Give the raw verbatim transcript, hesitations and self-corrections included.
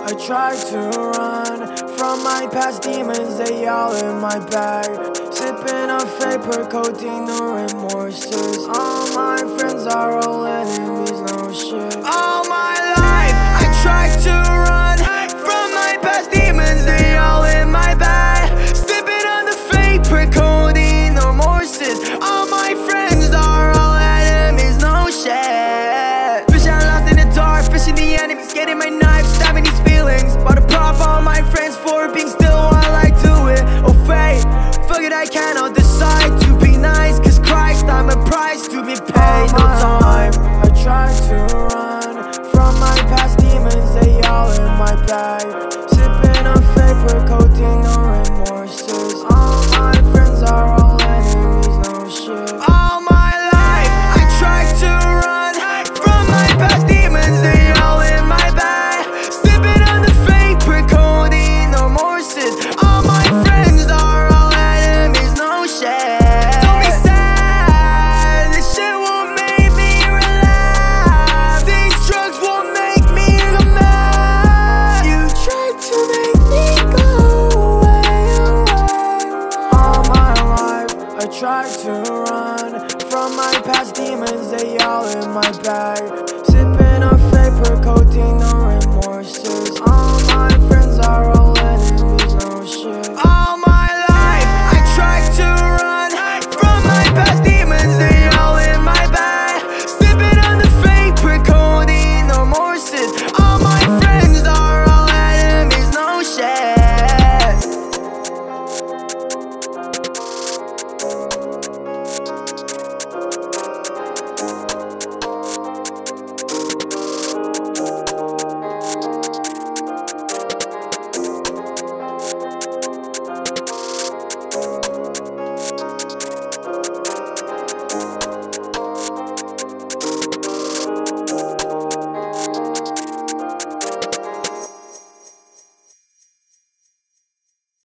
I try to run from my past demons, they all in my bag. Sipping on vapor, coating the remorses. All my friends are all enemies, no shit. Oh.